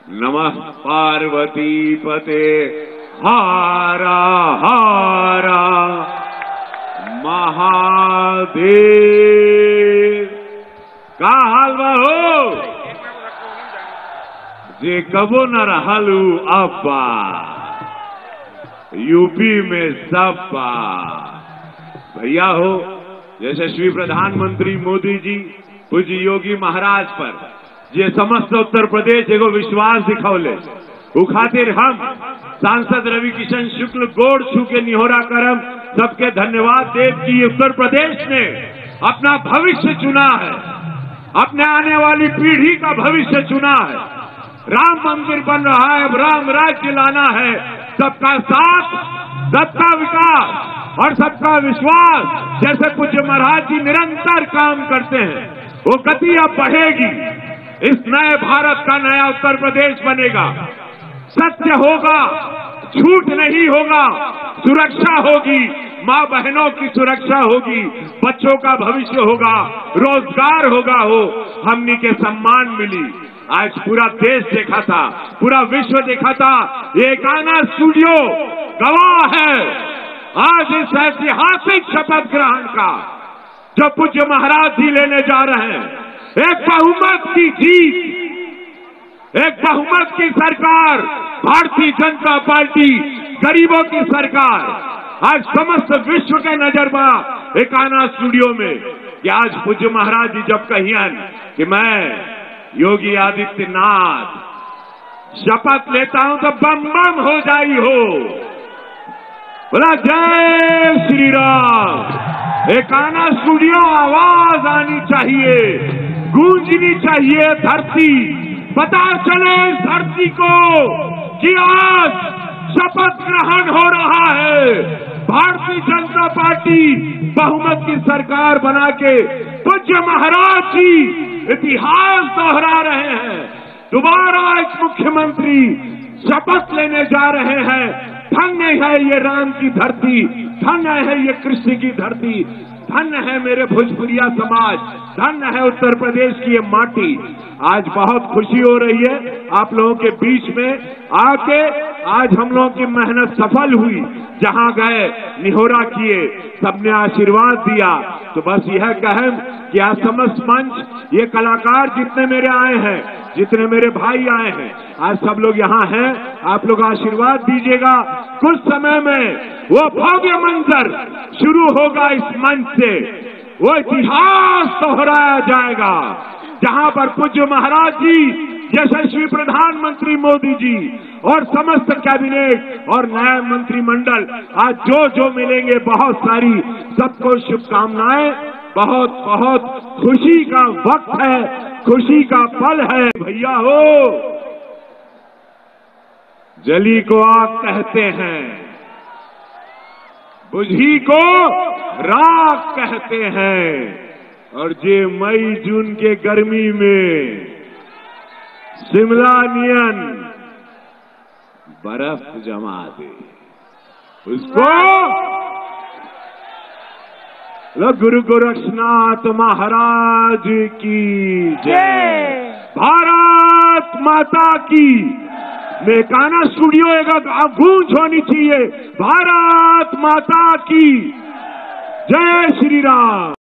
नमः पार्वती पते हारा हारा महादेव। का हाल बा हो जे कबो न रहलू अब्बा, यूपी में सब बा भैया हो। यशस्वी प्रधानमंत्री मोदी जी पूज्य योगी महाराज पर जे समस्त उत्तर प्रदेश एगो विश्वास दिखौले, उ खातिर हम सांसद रवि किशन शुक्ल गोड़ छू के निहोरा करम सबके धन्यवाद देव कि उत्तर प्रदेश ने अपना भविष्य चुना है, अपने आने वाली पीढ़ी का भविष्य चुना है। राम मंदिर बन रहा है, अब राम राज्य लाना है। सबका साथ, सबका विकास और सबका विश्वास, जैसे पूज्य महाराज जी निरंतर काम करते हैं, वो गति अब बढ़ेगी। इस नए भारत का नया उत्तर प्रदेश बनेगा। सत्य होगा, झूठ नहीं होगा, सुरक्षा होगी, मां बहनों की सुरक्षा होगी, बच्चों का भविष्य होगा, रोजगार होगा। हो हमनी के सम्मान मिली। आज पूरा देश देखा था, पूरा विश्व देखा था, ये गाना स्टूडियो गवाह है आज इस ऐतिहासिक शपथ ग्रहण का जो पूज्य महाराज जी लेने जा रहे हैं। एक बहुमत की जीत, एक बहुमत की सरकार, भारतीय जनता पार्टी, गरीबों की सरकार। आज समस्त विश्व के नजरबा एकाना स्टूडियो में कि आज पूज्य महाराज जी जब कहियन कि मैं योगी आदित्यनाथ शपथ लेता हूं तो बम बम हो जाई हो। बोला जय श्री राम। एकाना स्टूडियो आवाज आनी चाहिए, गूंजनी चाहिए धरती, पता चले धरती को कि आज शपथ ग्रहण हो रहा है। भारतीय जनता पार्टी बहुमत की सरकार बना के पूज्य महाराज जी इतिहास दोहरा रहे हैं। दोबारा एक मुख्यमंत्री शपथ लेने जा रहे हैं। धन्य है ये राम की धरती, धन्य है ये कृष्ण की धरती, धन्य है मेरे भोजपुरिया समाज, धन्य है उत्तर प्रदेश की ये माटी। आज बहुत खुशी हो रही है आप लोगों के बीच में आके। आज हम लोगों की मेहनत सफल हुई, जहां गए निहोरा किए, सबने आशीर्वाद दिया। तो बस यह कहें कि आज समस्त मंच, ये कलाकार जितने मेरे आए हैं, जितने मेरे भाई आए हैं, आज सब लोग यहाँ हैं। आप लोग आशीर्वाद दीजिएगा। कुछ समय में वो भव्य मंजर शुरू होगा इस मंच से, वो इतिहास दोहराया जाएगा जहां पर पूज्य महाराज जी, यशस्वी प्रधानमंत्री मोदी जी और समस्त कैबिनेट और नया मंत्रिमंडल आज जो जो मिलेंगे, बहुत सारी सबको शुभकामनाएं। बहुत बहुत खुशी का वक्त है, खुशी का पल है भैया हो। जली को आग कहते हैं, बुझी को राख कहते हैं, और जे मई जून के गर्मी में शिमला नियन बर्फ जमा दे, उसको गुरु गोरक्षनाथ महाराज की जय। भारत माता की। एकाना स्टूडियो एक गूंज होनी चाहिए, भारत माता की जय श्री राम।